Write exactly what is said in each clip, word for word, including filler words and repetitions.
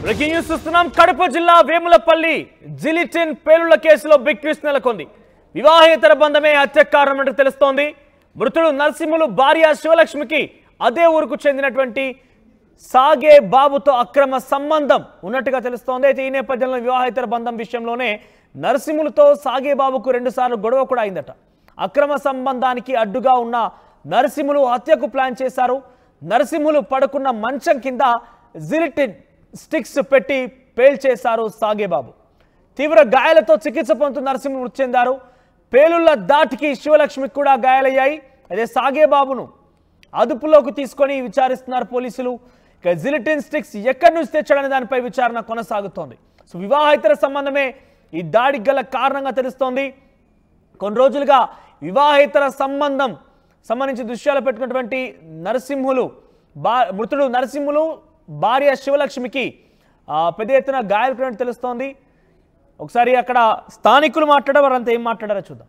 Breaking news చూస్తున్నాం. కడప జిల్లా Vemulapalli gelatine పేలుళ్ల కేసులో బిగ్ ట్విస్ట్ నెలకొంది. వివాహేతర బంధమే హత్య కారణమంటూ తెలుస్తోంది. మృతుడు నరసింహులు భార్య శివలక్ష్మికి అదే ఊరుకు చెందినటువంటి సాగే బాబుతో అక్రమ సంబంధం ఉన్నట్టుగా తెలుస్తోంది. అయితే ఈ నేపథ్యంలో వివాహేతర బంధం విషయంలోనే నరసింహులతో సాగే బాబుకు రెండు సార్లు గొడవ కూడా అయిందట. అక్రమ సంబంధానికి అడ్డుగా ఉన్న నరసింహులు హత్యకు ప్లాన్ చేశారు. నరసింహులు పడుకున్న మంచం కింద జిలిటిన్ స్టిక్స్ పెట్టి పేల్చేశారు సాగేబాబు. తీవ్ర గాయాలతో చికిత్స పొందుతున్న నరసింహులు మృతి చెందారు. పేలుళ్ల దాటికి శివలక్ష్మికి కూడా గాయాలయ్యాయి. అదే సాగేబాబును అదుపులోకి తీసుకొని విచారిస్తున్నారు పోలీసులు. ఇక జిలిటిన్ స్టిక్స్ ఎక్కడి నుంచి తెచ్చాడనే దానిపై విచారణ కొనసాగుతోంది. సో వివాహేతర సంబంధమే ఈ దాడికి గల కారణంగా తెలుస్తోంది. కొన్ని రోజులుగా వివాహేతర సంబంధం సంబంధించి దృశ్యాలు పెట్టుకున్నటువంటి నరసింహులు బా మృతుడు నరసింహులు భార్య శివలక్ష్మికి పెద్ద ఎత్తున గాయాలు తెలుస్తోంది. ఒకసారి అక్కడ స్థానికులు మాట్లాడారు, వారంతా ఏం మాట్లాడారో చూద్దాం.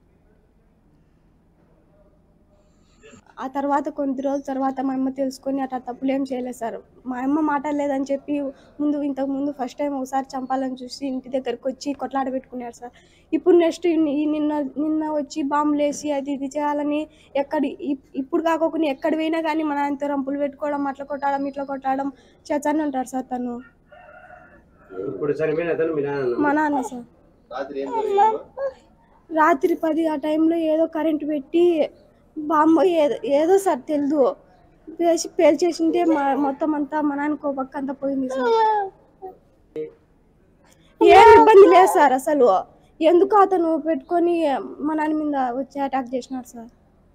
ఆ తర్వాత కొన్ని రోజుల తర్వాత మా అమ్మ తెలుసుకొని అట్లా తప్పులు ఏం చేయలేదు సార్. మా అమ్మ మాట్లాడలేదని చెప్పి ముందు ఇంతకు ముందు ఫస్ట్ టైం ఒకసారి చంపాలని చూసి ఇంటి దగ్గరకు వచ్చి కొట్లాడ పెట్టుకున్నారు సార్. ఇప్పుడు నెక్స్ట్ నిన్న నిన్న వచ్చి బాంబులు వేసి అది ఇది చేయాలని ఎక్కడి ఇప్పుడు కాకుండా ఎక్కడ పోయినా కానీ మన ఆయనతో రంపులు పెట్టుకోవడం, అట్లా కొట్టడం ఇట్లా కొట్టడం చేస్తానే ఉంటారు సార్. తను మా నాన్న సార్ రాత్రి పది ఆ టైంలో ఏదో కరెంటు పెట్టి బాంబు ఏదో ఏదో సార్ తెలియదు వేసి పేల్చేసింటే మొత్తం అంతా మా నాన్నకు పక్క అంతా పోయింది సార్. ఏం ఇబ్బంది లేదు సార్. అసలు ఎందుకు అతను పెట్టుకొని మా నాన్న మీద వచ్చి అటాక్ చేసినారు సార్.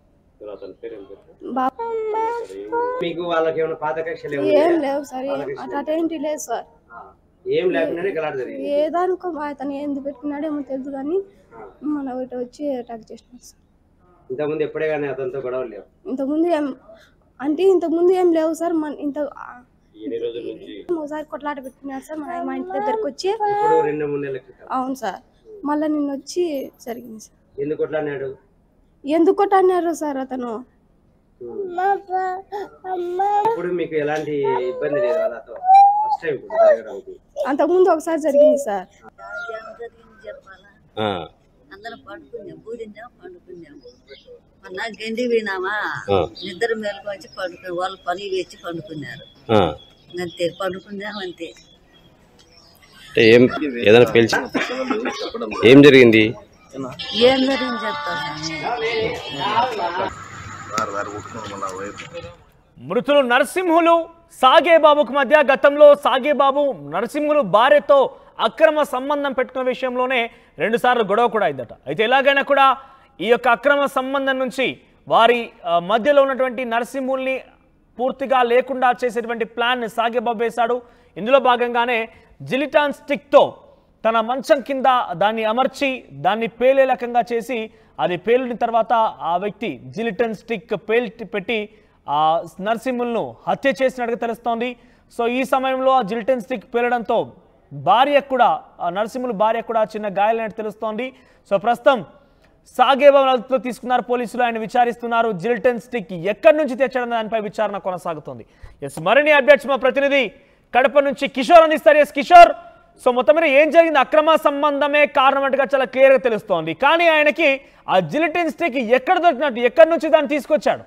ఏం లేవు సార్, అట్లా ఏంటి లేదు సార్. ఏదానికో అతను ఎందుకు పెట్టుకున్నాడేమో తెలియదు కానీ మన ఒకటి వచ్చి అటాక్ చేసినారు సార్. ఇంతకుముందు ఎప్పుడే కానీ అతనితో గొడవలు లేవు. ఇంతకుముందు ఏం అంటే ఇంతకుముందు ఏం లేవు సార్. మన ఇంత ఒకసారి కొట్లాట పెట్టుకున్నారు సార్ మన మా ఇంటి దగ్గరకు వచ్చి. రెండు మూడు నెలల క్రితం. అవును సార్. మళ్ళీ నిన్న వచ్చి జరిగింది సార్. ఎందుకు కొట్లాడినాడు ఎందుకు కొట్లాడినారు సార్ అతను. ఇప్పుడు మీకు ఎలాంటి ఇబ్బంది లేదు వాళ్ళతో? ఫస్ట్ టైం అంతకుముందు ఒకసారి జరిగింది సార్. అందరం పడుకున్నాం, బూడినాం, పండుకున్నాం. మొన్న గండి పోయినామా, నిద్ర మేలకు వచ్చి పడుకున్నాం. వాళ్ళు పని వేసి పండుకున్నారు. అంతే పండుకున్నాం అంతే. ఏం ఏదైనా పేల్చి ఏం జరిగింది? ఏం జరిగింది చెప్తాను. మృతులు నరసింహులు సాగేబాబుకు మధ్య గతంలో సాగేబాబు నరసింహులు భార్యతో అక్రమ సంబంధం పెట్టుకున్న విషయంలోనే రెండు సార్లు గొడవ కూడా అయిందట. అయితే ఎలాగైనా కూడా ఈ యొక్క అక్రమ సంబంధం నుంచి వారి మధ్యలో ఉన్నటువంటి నరసింహుల్ని పూర్తిగా లేకుండా చేసేటువంటి ప్లాన్ సాగేబాబు వేశాడు. ఇందులో భాగంగానే జిలిటాన్ స్టిక్తో తన మంచం కింద దాన్ని అమర్చి దాన్ని పేలే రకంగా చేసి అది పేలిన తర్వాత ఆ వ్యక్తి జిలిటన్ స్టిక్ పేల్చి పెట్టి ఆ నరసింహులను హత్య చేసినట్టుగా తెలుస్తోంది. సో ఈ సమయంలో ఆ జిలిటన్ స్టిక్ పేలడంతో భార్య కూడా నరసింహులు భార్య కూడా చిన్న గాయాలైనట్టు తెలుస్తోంది. సో ప్రస్తుతం సాగేబాబు అదుపులో తీసుకున్నారు పోలీసులు. ఆయన విచారిస్తున్నారు. జిలిటన్ స్టిక్ ఎక్కడి నుంచి తెచ్చడం దానిపై విచారణ కొనసాగుతోంది. ఎస్ మరిన్ని అప్డేట్స్ మా ప్రతినిధి కడప నుంచి కిషోర్ అందిస్తారు. ఎస్ కిషోర్, సో మొత్తం మీద ఏం జరిగింది? అక్రమ సంబంధమే కారణమంటగా చాలా క్లియర్గా తెలుస్తోంది. కానీ ఆయనకి ఆ జిలిటన్ స్టిక్ ఎక్కడ దొరికినట్టు, ఎక్కడి నుంచి దాన్ని తీసుకొచ్చాడు?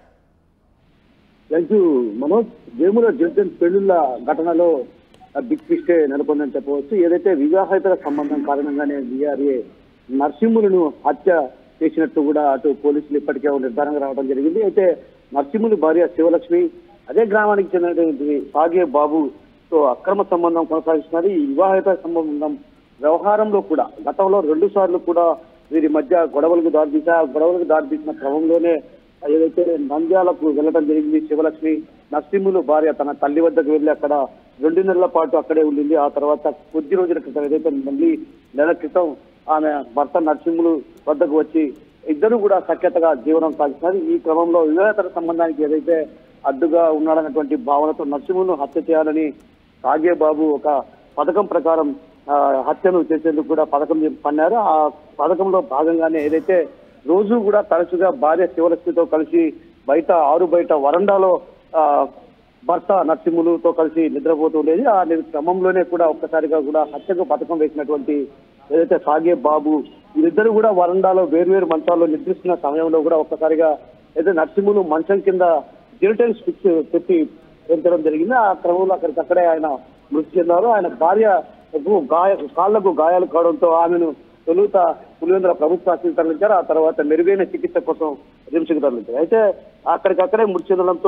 మనోజ్, వేముల జిలిటన్ పెళ్లిళ్ల ఘటనలో బిగ్ ట్విస్టే నెలకొందని చెప్పవచ్చు. ఏదైతే వివాహేతర సంబంధం కారణంగానే వీఆర్ఏ నరసింహులను హత్య చేసినట్టు కూడా అటు పోలీసులు ఇప్పటికే నిర్ధారణగా రావడం జరిగింది. అయితే నరసింహులు భార్య శివలక్ష్మి అదే గ్రామానికి చెందినటువంటి సాగే బాబుతో అక్రమ సంబంధం కొనసాగిస్తున్నారు. ఈ వివాహేతర సంబంధం వ్యవహారంలో కూడా గతంలో రెండు సార్లు కూడా వీరి మధ్య గొడవలకు దారితీసా గొడవలకు దారితీసిన క్రమంలోనే ఏదైతే నంద్యాలకు వెళ్ళడం జరిగింది శివలక్ష్మి. నరసింహులు భార్య తన తల్లి వద్దకు వెళ్ళి అక్కడ రెండు నెలల పాటు అక్కడే ఉండింది. ఆ తర్వాత కొద్ది రోజుల క్రితం ఏదైతే మళ్ళీ నెల క్రితం ఆమె భర్త నరసింహులు వద్దకు వచ్చి ఇద్దరు కూడా సఖ్యతగా జీవనం సాగిస్తున్నారు. ఈ క్రమంలో వివాహేతర సంబంధానికి ఏదైతే అడ్డుగా ఉన్నాడన్నటువంటి భావనతో నరసింహులను హత్య చేయాలని సాగేబాబు ఒక పథకం ప్రకారం హత్యను చేసేందుకు కూడా పథకం పన్నారు. ఆ పథకంలో భాగంగానే ఏదైతే రోజు కూడా తరచుగా భార్య శివలక్ష్మితో కలిసి బయట ఆరు బయట వరండాలో భర్త నరసింహులతో కలిసి నిద్రపోతూ ఉండేది. ఆ క్రమంలోనే కూడా ఒక్కసారిగా కూడా హత్యకు పథకం వేసినటువంటి ఏదైతే సాగే బాబు వీరిద్దరు కూడా వరండాలో వేర్వేరు మంచాల్లో నిద్రిస్తున్న సమయంలో కూడా ఒక్కసారిగా ఏదైతే నరసింహులు మంచం కింద జిలిటన్ స్టిక్స్ పెట్టి పెంచడం జరిగింది. ఆ క్రమంలో అక్కడికక్కడే ఆయన మృతి చెందారు. ఆయన భార్య గాయ కాళ్లకు గాయాలు కావడంతో ఆమెను తొలుత పులివెందుల ప్రభుత్వ ఆసుపత్రికి తరలించారు. ఆ తర్వాత మెరుగైన చికిత్స కోసం రిమ్స్కి తరలించారు. అయితే అక్కడికక్కడే మృతి చెందడంతో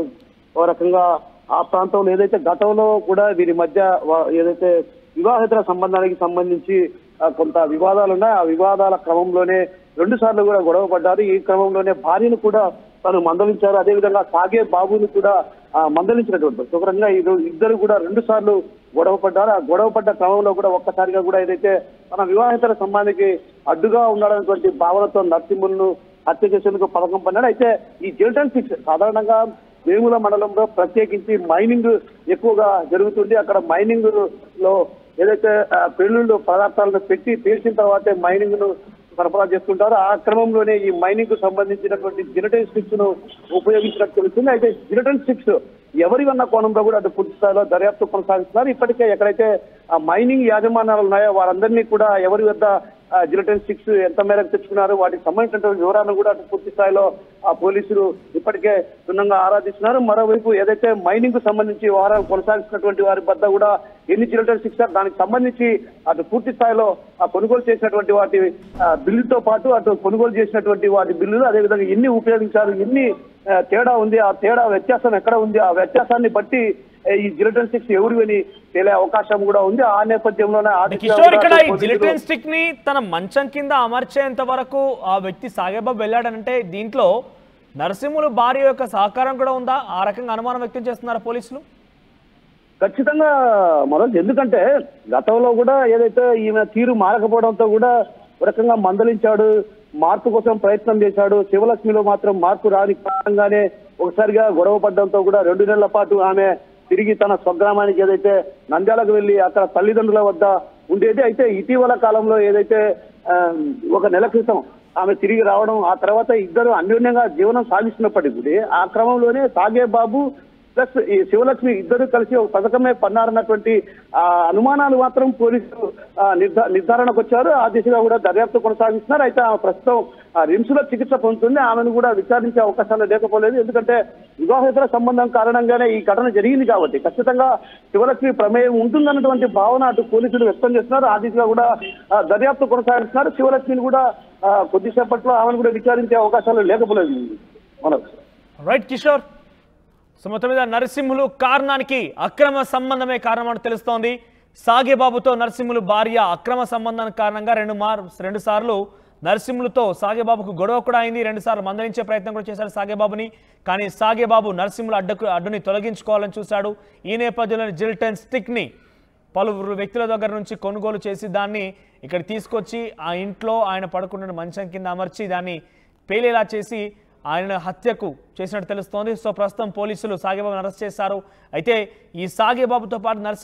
ఓ రకంగా ఆ ప్రాంతంలో ఏదైతే గతంలో కూడా వీరి మధ్య ఏదైతే వివాహేతర సంబంధానికి సంబంధించి కొంత వివాదాలు ఉన్నాయి. ఆ వివాదాల క్రమంలోనే రెండు సార్లు కూడా గొడవ పడ్డారు. ఈ క్రమంలోనే భార్యను కూడా తను మందలించారు. అదేవిధంగా సాగే బాబును కూడా మందలించినటువంటి ఒక రకంగా ఇద్దరు కూడా రెండు సార్లు గొడవ పడ్డారు. ఆ గొడవ పడ్డ క్రమంలో కూడా ఒక్కసారిగా కూడా ఏదైతే తన వివాహేతర సంబంధానికి అడ్డుగా ఉండాలనేటువంటి భావనతో నరసింహులను హత్య చేసేందుకు పథకం పన్నాడు. అయితే ఈ జిలిటన్ సిక్స్ సాధారణంగా వేముల మండలంలో ప్రత్యేకించి మైనింగ్ ఎక్కువగా జరుగుతుంది. అక్కడ మైనింగ్ లో ఏదైతే పెళ్లిళ్ళు పదార్థాలను పెట్టి పేల్చిన తర్వాతే మైనింగ్ ను సరఫరా చేస్తుంటారు. ఆ క్రమంలోనే ఈ మైనింగ్ కు సంబంధించినటువంటి జిలిటన్ స్టిక్స్ ను ఉపయోగించినట్టు తెలుస్తుంది. అయితే జిలిటన్ స్టిక్స్ ఎవరి వన్న కోణంలో కూడా అటు పూర్తి స్థాయిలో దర్యాప్తు కొనసాగిస్తున్నారు. ఇప్పటికే ఎక్కడైతే ఆ మైనింగ్ యాజమాన్యాలు ఉన్నాయో వారందరినీ కూడా ఎవరి వద్ద జిలిటన్ స్టిక్స్ ఎంత మేరకు తెచ్చుకున్నారు వాటికి సంబంధించినటువంటి వివరాలను కూడా అటు పూర్తి స్థాయిలో ఆ పోలీసులు ఇప్పటికే క్షుణ్ణంగా ఆరాధిస్తున్నారు. మరోవైపు ఏదైతే మైనింగ్ కు సంబంధించి వ్యవహారం కొనసాగిస్తున్నటువంటి వారి వద్ద కూడా ఎన్ని జిలిటన్ స్టిక్స్ దానికి సంబంధించి అటు పూర్తి స్థాయిలో ఆ కొనుగోలు చేసినటువంటి వాటి బిల్లుతో పాటు అటు కొనుగోలు చేసినటువంటి వాటి బిల్లులు అదేవిధంగా ఎన్ని ఉపయోగించారు ఎన్ని తేడా ఉంది ఆ తేడా వ్యత్యాసం ఎక్కడ ఉంది ఆ వ్యత్యాసాన్ని బట్టి ఈ జిలిటన్ స్టిక్స్ ఎవరివని తేలే అవకాశం కూడా ఉంది. ఆ నేపథ్యంలోనే కిషోర్ ఇక్కడ ఈ జిలిటన్ స్టిక్ ని తన మంచం కింద అమర్చేంత వరకు ఆ వ్యక్తి సాగేబాబు వెళ్ళాడనంటే దీంట్లో నరసింహులు భార్య యొక్క సహకారం కూడా ఉందా? ఆ రకంగా అనుమానం వ్యక్తం చేస్తున్నారా పోలీసులు? ఖచ్చితంగా మనోజ్, ఎందుకంటే గతంలో కూడా ఏదైతే ఈమె తీరు మారకపోవడంతో కూడా ఒక రకంగా మందలించాడు, మార్పు కోసం ప్రయత్నం చేశాడు. శివలక్ష్మిలో మాత్రం మార్పు రాని కారణంగానే ఒకసారిగా గొడవ పడడంతో కూడా రెండు నెలల పాటు ఆమె తిరిగి తన స్వగ్రామానికి ఏదైతే నంద్యాలకు వెళ్లి అక్కడ తల్లిదండ్రుల వద్ద ఉండేది. అయితే ఇటీవల కాలంలో ఏదైతే ఒక నెల క్రితం ఆమె తిరిగి రావడం, ఆ తర్వాత ఇద్దరు అన్యోన్యంగా జీవనం సాగిస్తున్నప్పటికీ ఆ క్రమంలోనే సాగే బాబు ప్లస్ ఈ శివలక్ష్మి ఇద్దరు కలిసి ఒక పథకమే పన్నారన్నటువంటి ఆ అనుమానాలు మాత్రం పోలీసులు నిర్ధారణకు వచ్చారు. ఆ దిశగా కూడా దర్యాప్తు కొనసాగిస్తున్నారు. అయితే ఆమె ప్రస్తుతం రిమ్స్ లో చికిత్స పొందుతుంది. ఆమెను కూడా విచారించే అవకాశాలు లేకపోలేదు. ఎందుకంటే వివాహేతర సంబంధం కారణంగానే ఈ ఘటన జరిగింది కాబట్టి ఖచ్చితంగా శివలక్ష్మి ప్రమేయం ఉంటుందన్నటువంటి భావన అటు పోలీసులు వ్యక్తం చేస్తున్నారు. ఆ దిశగా కూడా దర్యాప్తు కొనసాగిస్తున్నారు. శివలక్ష్మిని కూడా కొద్దిసేపట్లో ఆమెను కూడా విచారించే అవకాశాలు లేకపోలేదు. మనం రైట్ కిషోర్, సో మొత్తం మీద నరసింహులు కారణానికి అక్రమ సంబంధమే కారణమని తెలుస్తోంది. సాగేబాబుతో నరసింహులు భార్య అక్రమ సంబంధానికి కారణంగా రెండు మార్ రెండు సార్లు నరసింహులతో సాగేబాబుకు గొడవ కూడా అయింది. రెండు సార్లు మందలించే ప్రయత్నం కూడా చేశారు సాగేబాబుని. కానీ సాగేబాబు నరసింహులు అడ్డకు అడ్డుని తొలగించుకోవాలని చూశాడు. ఈ నేపథ్యంలో జిలిటన్ స్టిక్ని పలువురు వ్యక్తుల దగ్గర నుంచి కొనుగోలు చేసి దాన్ని ఇక్కడ తీసుకొచ్చి ఆ ఇంట్లో ఆయన పడుకున్న మంచం కింద అమర్చి దాన్ని పేలేలా చేసి ఆయన హత్యకు చేసినట్టు తెలుస్తోంది. సో ప్రస్తుతం పోలీసులు సాగేబాబును అరెస్ట్ చేశారు. అయితే ఈ సాగేబాబుతో పాటు నరసింహ